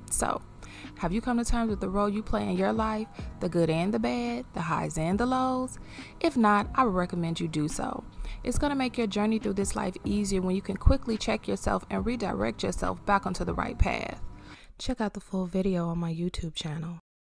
So, have you come to terms with the role you play in your life, the good and the bad, the highs and the lows? If not, I would recommend you do so. It's going to make your journey through this life easier when you can quickly check yourself and redirect yourself back onto the right path. Check out the full video on my YouTube channel.